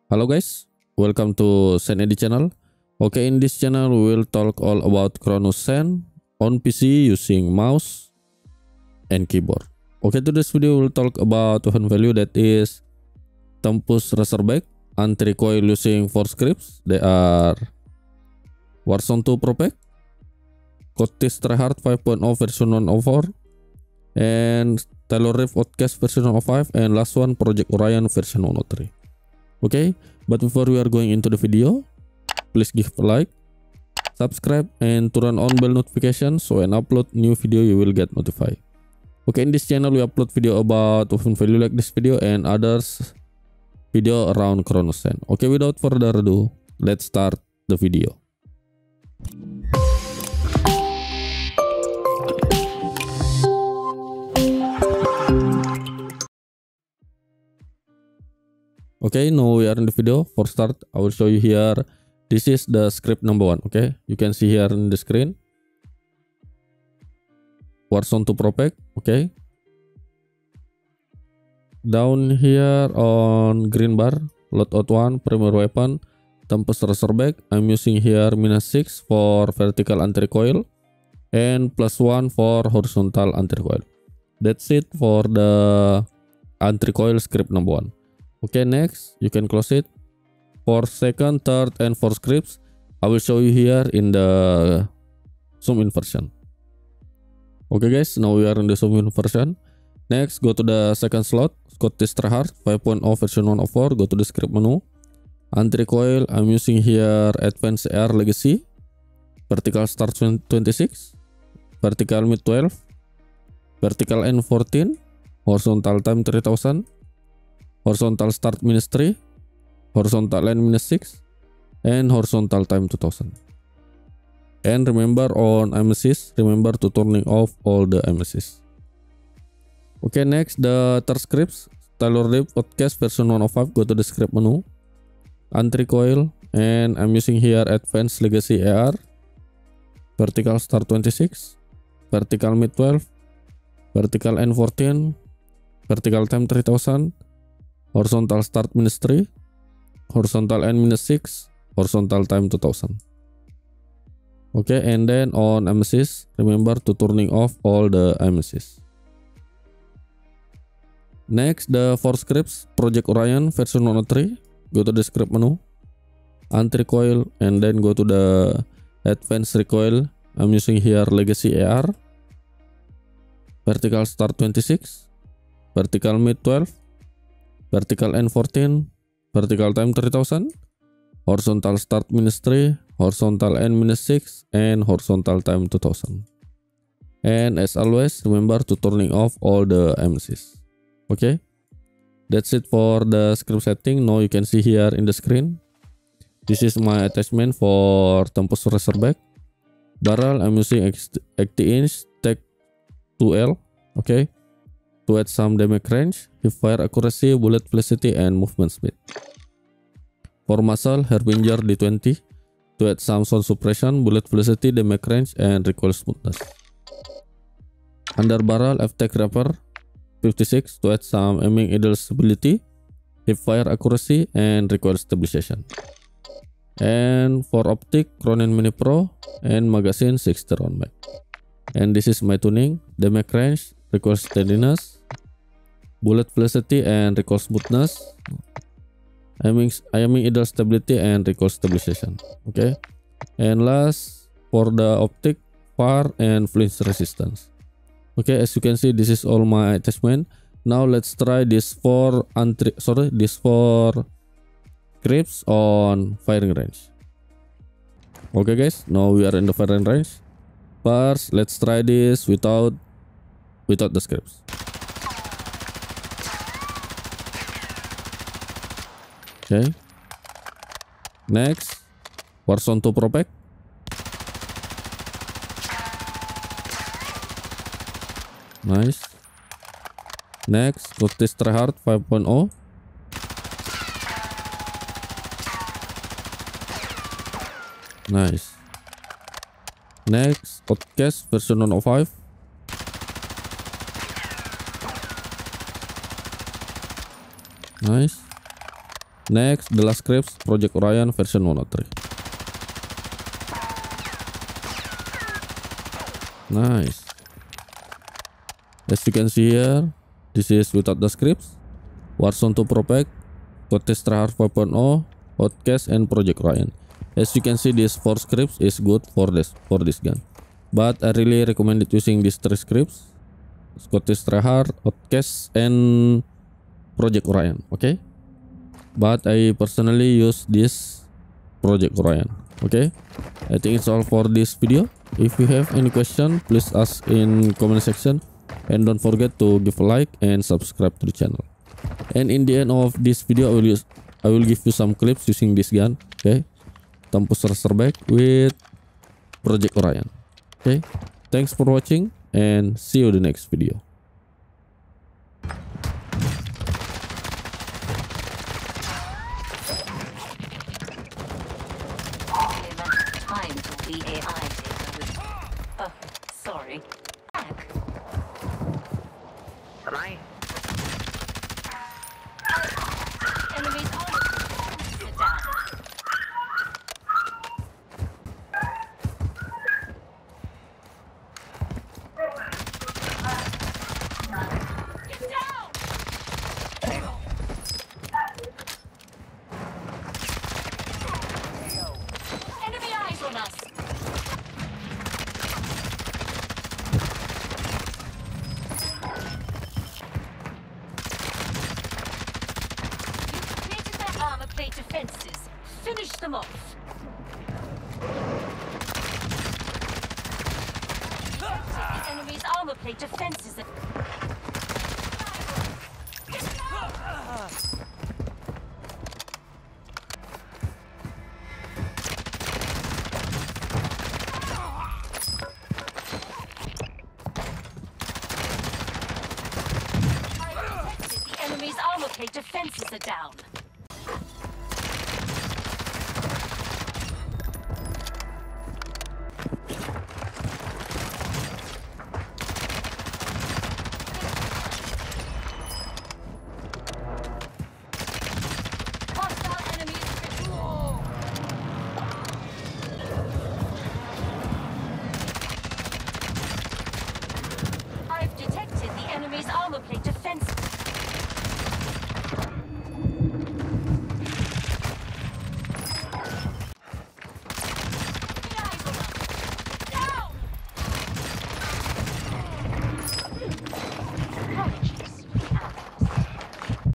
Hello guys, welcome to Zen Edit channel. Okay, in this channel we will talk all about Cronus Zen on PC using mouse and keyboard. Okay, today's video will talk about weapon value that is Tempus Razorback, anti-recoil using 4 scripts. They are Warzone 2 Pro Pack, Cotis Tryhard 5.0 version 104, and Taylor Reef Outcast version 105, and last one Project Orion version 103. Okay, but before we are going into the video, please give a like, subscribe, and turn on bell notification so when upload new video you will get notified. Okay, in this channel we upload video about weapon value like this video and others video around Cronus Zen. Okay, without further ado, let's start the video. Okay, now we are in the video. For start, I will show you here. This is the script number 1. Okay, you can see here in the screen. Warzone 2 Pro Pack. Okay. Down here on green bar, loadout 1, primary weapon, Tempus Razorback. I'm using here -6 for vertical anti-recoil and +1 for horizontal anti-recoil. That's it for the anti-recoil script number 1. Okay, next you can close it. For second, third, and fourth scripts, I will show you here in the zoom in version. Okay guys, now we are in the zoom in version. Next, go to the second slot, Cotis Tryhard 5.0 version 104. Go to the script menu, anti-recoil. I'm using here Advanced AR Legacy, vertical start 26, vertical mid 12, vertical end 14, horizontal time 3000. Horizontal start -3, horizontal end -6, and horizontal time 2000. And remember on aim assist, remember to turning off all the aim assist. Okay, next the third scripts, Taylor Reef Outcast version 105. Go to the script menu, anti-recoil, and I'm using here Advanced Legacy AR, vertical start 26, vertical mid 12, vertical end 14, vertical time 3000. Horizontal start -3, horizontal end -6, horizontal time 2000. Okay, and then on aim assist, remember to turning off all the aim assist. Next, the 4 scripts, Project Orion version 103. Go to the script menu, anti-recoil, and then go to the advanced recoil. I'm using here Legacy AR, vertical start 26, vertical mid 12, vertical end 14, vertical time 3000, horizontal start -3, horizontal end -6, and horizontal time 2000. And as always, remember to turning off all the aim assist. Okay, that's it for the script setting. Now you can see here in the screen, this is my attachment for Tempus Razorback. Barrel, I'm using 80-inch Tech 2L. Okay, to add some damage range, hip fire accuracy, bullet velocity, and movement speed. For muzzle, Harbinger D20 to add some sound suppression, bullet velocity, damage range, and recoil smoothness. Under barrel, F-Tech Rapper 56 to add some aiming idle stability, hip fire accuracy, and recoil stabilization. And for optic, Cronin Mini Pro and magazine 60 round mag. And this is my tuning, damage range, recoil steadiness, bullet velocity, and recoil smoothness, aiming idle stability, and recoil stabilization. Okay, and last for the optic, far, and flinch resistance. Okay, as you can see, this is all my attachment. Now let's try this 4 scripts on firing range. Okay guys, now we are in the firing range. First, let's try this without the scripts. Okay, next Warzone 2 Pro Pack. Nice. Next Cotis Tryhard 5.0. Nice. Next Outcast version 105. Nice. Next, The Last Scripts Project Orion version 103. Nice. As you can see here, this is without the scripts. Warzone 2 Pro Pack, Contest Tryhard 5.0, Outcast, and Project Orion. As you can see, these 4 scripts is good for this gun. But I really recommended using these 3 scripts: Contest Tryhard, Outcast, and Project Orion. Okay. But I personally use this Project Orion. Okay. I think it's all for this video. If you have any question, please ask in comment section. And don't forget to give a like and subscribe to the channel. And in the end of this video, I will give you some clips using this gun. Okay, Tempus Razorback with Project Orion. Okay, thanks for watching and see you in the next video. Sorry. Bye. Enemies on it. Sit down. Get down! Enemy eyes on us. Armor plate defenses. Finish them off. The enemy's armor plate defenses. The enemy's armor plate defenses are down.